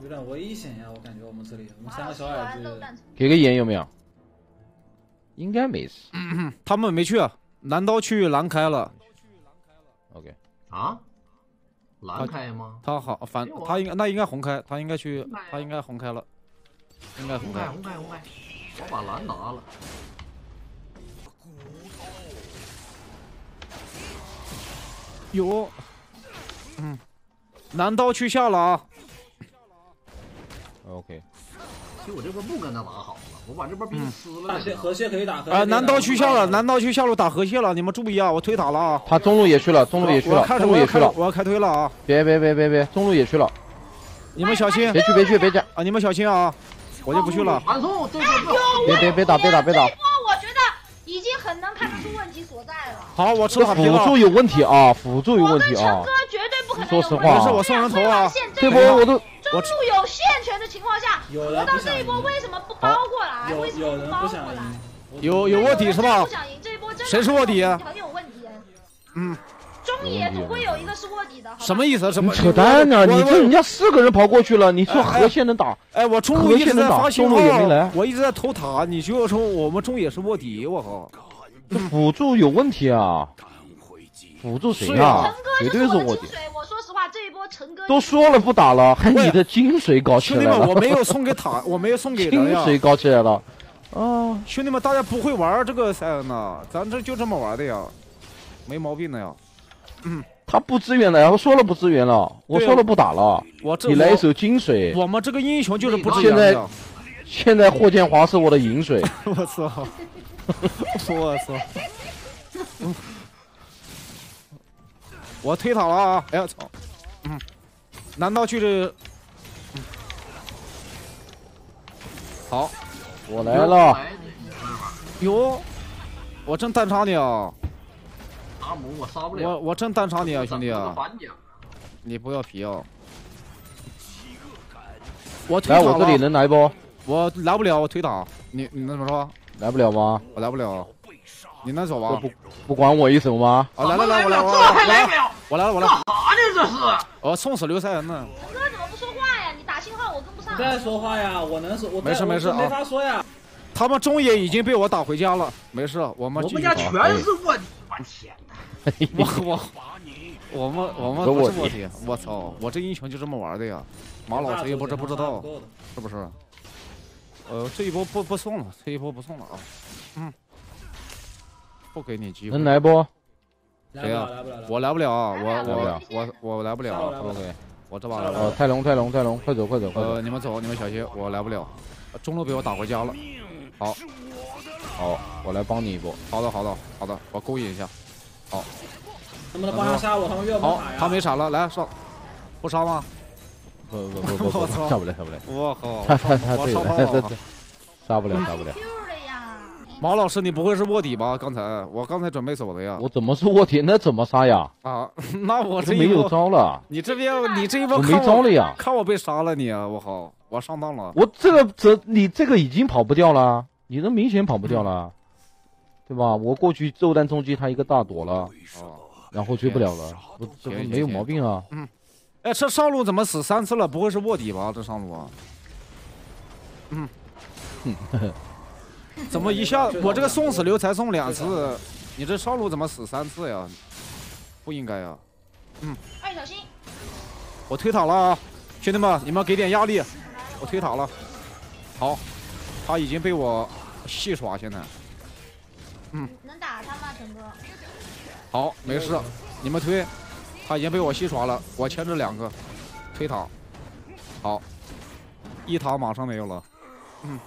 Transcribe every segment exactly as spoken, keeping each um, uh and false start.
有点危险呀，我感觉我们这里，我们三个小矮子。 给个烟有没有？应该没事。 嗯、他们没去，难道去蓝开了 ？OK。 啊？蓝开吗？ 他好，反他应该那应该红开，他应该去，他应该红开了，应该红开。 红开红开，我把蓝拿了。 有，嗯，难道去下了啊 ？OK。 其实我这边不跟他打好了，我把这边兵撕了。 打河蟹可以打。 啊，难道去下了？难道去下路打河蟹了？你们注意啊，我推塔了啊！ 他中路也去了，中路也去了，中路也去了， 我要开推了啊！ 别别别别别，中路也去了， 你们小心！ 别去别去别讲啊！你们小心啊！我就不去了。 传送，这别别别打别打别打！ 这一波我觉得已经很能看得出问题所在了。 好，我吃塔皮了。 辅助有问题啊，辅助有问题啊！ 我跟陈哥绝对不可能说实话， 是我送人头啊！ 这波我都。 中路有线权的情况下，我到这一波为什么不包过来？为什么不包过来？ 有有卧底是吧？ 不想赢这一波，真的谁是卧底？ 很有问题。 嗯， 中野总会有一个是卧底的。 什么意思？什么扯淡呢？你这人家四个人跑过去了，你说河蟹能打？ 哎，我中路一直在发信号， 中路也没来， 我一直在偷塔，你就说我们中野是卧底，我靠！ 辅助有问题啊！辅助谁啊？绝对是卧底。 我说实话，这一波陈哥都说了不打了，还你的金水搞起来了。 兄弟们，我没有送给塔，我没有送给金水搞起来了。啊， 兄弟们，大家不会玩这个赛恩呐，咱这就这么玩的呀，没毛病的呀。嗯， 他不支援了呀，我说了不支援了，我说了不打了。 我这你来一手金水。 我们这个英雄就是不支援的。 现在现在霍建华是我的银水。 我操！我操！我推塔了啊！哎呀操！嗯，难道去这？嗯，好， 我来了。 哟，我真单杀你啊！ 阿姆我杀不了。 我我真单杀你啊，兄弟啊！你不要皮啊！我推塔来，我这里能来不？ 我来不了，我推塔。你你能怎么说？ 来不了吗？ 我来不了。你能走吧？ 不不管我一手吗？ 啊，来来来，我来，我这还来不了！ 我来了，我来。 干啥呢？这是！ 我送死刘赛恩呢。 陈哥怎么不说话呀？你打信号我跟不上。 你在说话呀？我能说，我没事没事啊， 没法说呀。 他们中野已经被我打回家了，没事，我们我们家全是卧底，我天哪！ 我我我们我们不是卧底，我操！我这英雄就这么玩的呀。马老师也不知不知道，是不是？呃，这一波不不送了，这一波不送了啊。嗯。不给你机会， 能来不？ 谁呀？我来不了，我我我我来不了。OK， 我这把来了。 哦，泰隆泰隆泰隆，快走快走快走！ 呃，你们走，你们小心，我来不了。中路被我打回家了。好， 好，我来帮你一波。 好的好的好的，我勾引一下。好， 能不能帮他杀我？他们越好，他没闪了，来上，不杀吗？ 不不不不不，杀不了杀不了。 我靠！ 他他他对了， 杀不了杀不了。 马老师，你不会是卧底吧？刚才我刚才准备走的呀。 我怎么是卧底？那怎么杀呀？ 啊，那我这没有招了。 你这边你这一波我没招了呀！ 看我被杀了你啊！我靠，我上当了。 我这个这你这个已经跑不掉了，你这明显跑不掉了，对吧？我过去骤弹冲击他一个大躲了，然后追不了了，我这不没有毛病啊。 嗯，哎，这上路怎么死三次了？不会是卧底吧？这上路啊？嗯。怎么一下我这个送死流才送两次，你这上路怎么死三次呀？不应该呀。嗯。 哎，小心！ 我推塔了啊，兄弟们，你们给点压力，我推塔了。好，他已经被我戏耍，现在。嗯。 能打他吗，陈哥？ 好，没事，你们推，他已经被我戏耍了，我牵制两个，推塔。好，一塔马上没有了。嗯。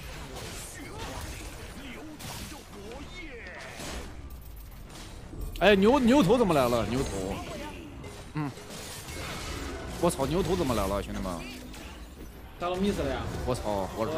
哎，牛牛头怎么来了？牛头，嗯，我操，牛头怎么来了，兄弟们？ 加了密斯了呀！ 我操，我日！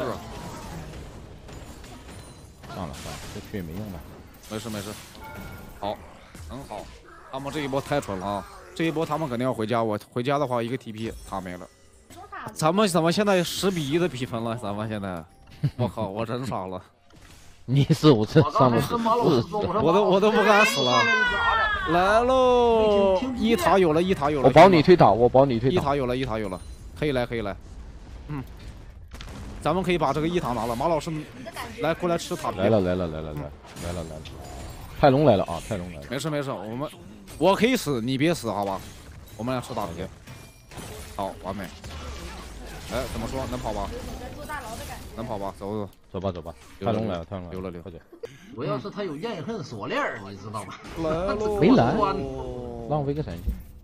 算了算了，这去也没用了。 没事没事，好，很好。他们这一波太蠢了啊！这一波他们肯定要回家，我回家的话一个 T P 塔没了。咱们怎么现在十比一的比分了？咱们现在，我靠，我真傻了。 你是我这上路是， 我都我都不敢死了。来喽！一塔有了，一塔有了。 我保你推塔，我保你推塔。 一塔有了，一塔有了，可以来，可以来。 嗯，咱们可以把这个一塔拿了。马老师，来过来吃塔皮。 来了来了来了来了来了来了，泰隆来了啊！泰隆来了。 没事没事，我们我可以死，你别死，好吧？我们俩吃塔皮。好，完美。哎，怎么说？能跑吧？能跑吧？走走走吧走吧。泰隆来了，泰隆来了， 溜了溜。 快点！ 主要是他有焰恨锁链，你知道吗？ 来喽！ 没来，浪费个闪现。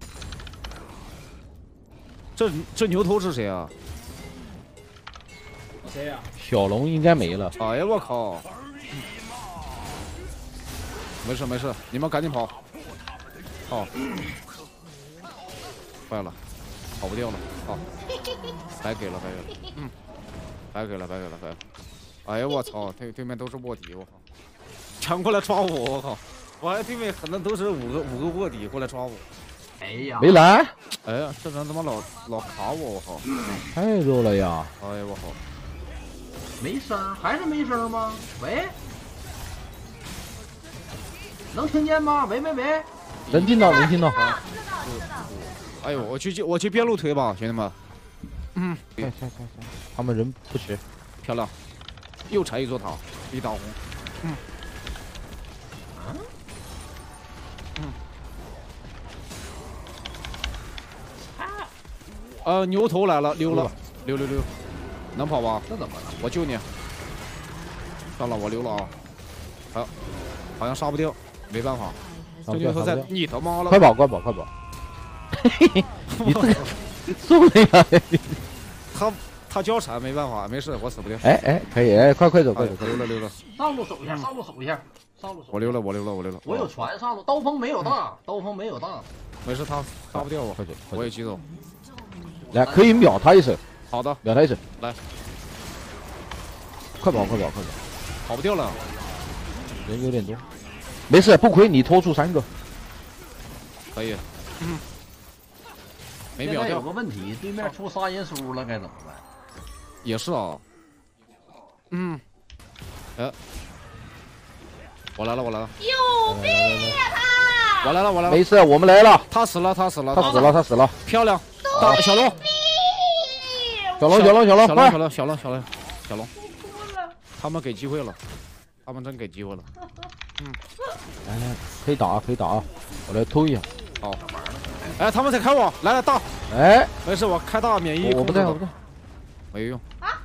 这这牛头是谁啊？ 谁呀？ 小龙应该没了。 哎呀，我靠！没事没事，你们赶紧跑。好，坏了，跑不掉了。好，白给了白给了，嗯，白给了白给了白给了。哎呀，我操！对对面都是卧底，我靠！抢过来抓我，我靠！我还对面可能都是五个五个卧底过来抓我。 哎呀， 没来。 哎呀，这人他妈老老卡我，我靠！ 太弱了呀！ 哎呀，我靠！ 没声，还是没声吗？喂，能听见吗？喂喂喂， 能听到能听到。 哎呦，我去我去边路推吧，兄弟们。嗯， 下下下下，他们人不齐， 漂亮，又拆一座塔，一大红。嗯。嗯。呃，牛头来了，溜了，溜溜溜，能跑吧？ 这怎么了？ 我救你。算了，我溜了啊。好，好像杀不掉，没办法。这牛头在，你他妈了！ 快跑快跑快跑！嘿嘿，你这个送的呀！ 他他交闪，没办法，没事，我死不掉。 哎哎，可以哎，快快走快走， 溜了溜了。 上路守一下，上路守一下，上路守。 我溜了我溜了我溜了。 我有船上路，刀锋没有大，刀锋没有大。 没事，他杀不掉我， 快走， 我也急走。 来，可以秒他一手。 好的， 秒他一手。 来， 快跑快跑快跑！ 跑不掉了， 人有点多。没事，不亏你拖出三个。 可以。嗯。没秒掉。 有个问题，对面出杀人书了，该怎么办？ 也是啊。嗯。哎。我来了，我来了。 有病呀他！ 我来了，我来了。 没事，我们来了。 他死了，他死了， 他死了，他死了。 漂亮。大小龙。 小龙，小龙，小龙，快！ 小龙，小龙，小龙，小龙。他们给机会了，他们真给机会了。嗯。 来来，可以打啊，可以打啊！我来偷一下。 好。哎，他们在开我，来了大。 哎， 没事，我开大免疫。 我不在，我不在。 没用。啊！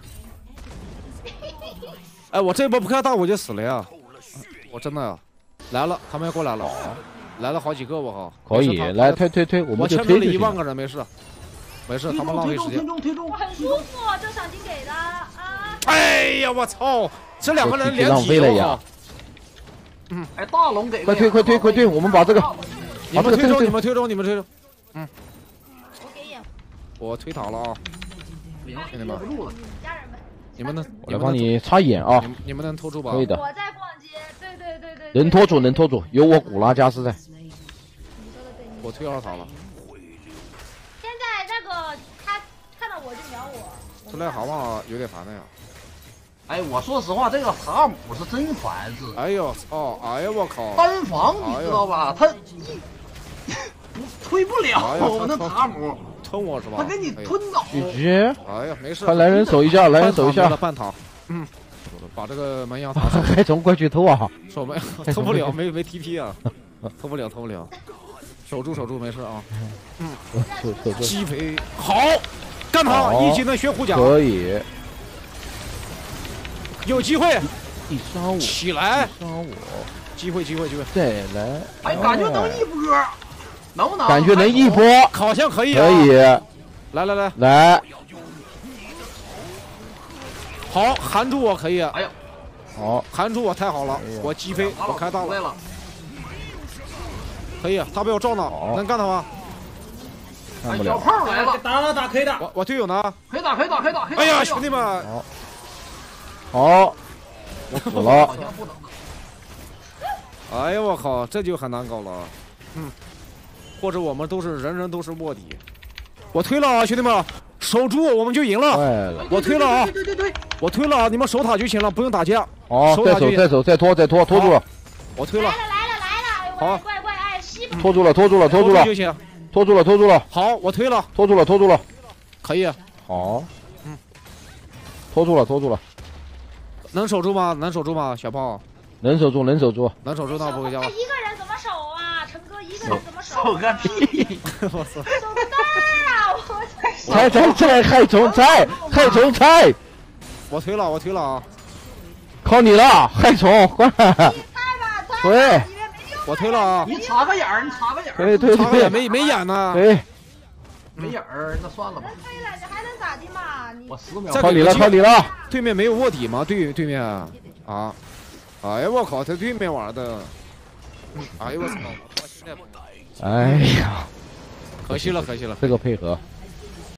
哎，我这波不开大我就死了呀！我真的呀，来了，他们要过来了，来了好几个，我靠！ 可以，来推推推，我们就推了一万个人，没事，没事，他们浪费时间。 我很舒服，这赏金给的啊！ 哎呀，我操！这两个人连浪费了呀！ 嗯，哎，大龙给， 快推快推快推，我们把这个， 你们推中，你们推中，你们推中，嗯。 我给眼， 我推塔了啊！兄弟们， 家人们， 你们能， 我来帮你插眼啊！ 你们能拖住吧？ 可以的。 我在逛街，对对对对。 能拖住，能拖住，有我古拉加斯在。 我推二塔了。 现在那个他看到我就秒我。 这癞蛤蟆有点烦的呀。 哎，我说实话，这个塔姆是真烦是。 哎呦操！哎呀我靠！ 单防你知道吧？他一推不了，我那塔姆吞我是吧？ 他给你吞倒。 G G。 哎呀，没事。 快来人守一下，来人守一下。 半塔。嗯。把这个门牙塔。 还从过去偷啊？ 守门偷不了，没没 T P 啊，偷不了，偷不了。守住，守住，没事啊。嗯。 守守住。 击飞好，干他！一技能学护甲。 可以。 有机会， 一杀我， 起来， 杀我， 机会，机会，机会， 再来， 哎，感觉能一波，能不能？ 感觉能一波， 好像可以， 可以， 来来来来， 好，含住我可以， 哎呀， 好， 含住我太好了，我击飞，我开大了，可以，他被我撞到，能干他吗？ 干不了， 小炮来了， 打了打可以打， 我我队友呢？ 可以打，可以打，可以打， 哎呀，兄弟们。 好，我死了。 哎呀，我靠，这就很难搞了。嗯，或者我们都是人人都是卧底。我推了啊，兄弟们，守住我们就赢了。我推了啊， 对对对， 我推了啊，你们守塔就行了，不用打架。 好，再守再守再拖再拖拖住了。 我推了。 来了来了来了， 好， 乖乖哎，西拖住了拖住了拖住了就行。 拖住了拖住了。 好，我推了。 拖住了拖住了。 可以。 好。 嗯， 拖住了，拖住了。 能守住吗？能守住吗？小炮。 能守住，能守住。 能守住那不回家了。 一个人怎么守啊？陈哥一个人怎么守？ 守个屁！ 我操！ 守不到啊！我猜猜猜，害虫猜，害虫猜。 我推了，我推了啊！ 靠你了，害虫，快！ 猜吧，猜。 对。 我推了啊！ 你插个眼儿，你插个眼儿。 对对对， 没没眼呢。 对。 没眼儿，那算了吧。 推了，你还能咋的嘛？你我十秒。 靠你了，靠你了！ 对面没有卧底吗？对对面啊！哎呀我靠，在对面玩的。哎呦我操！ 哎呀， 可惜了，可惜了。 这个配合。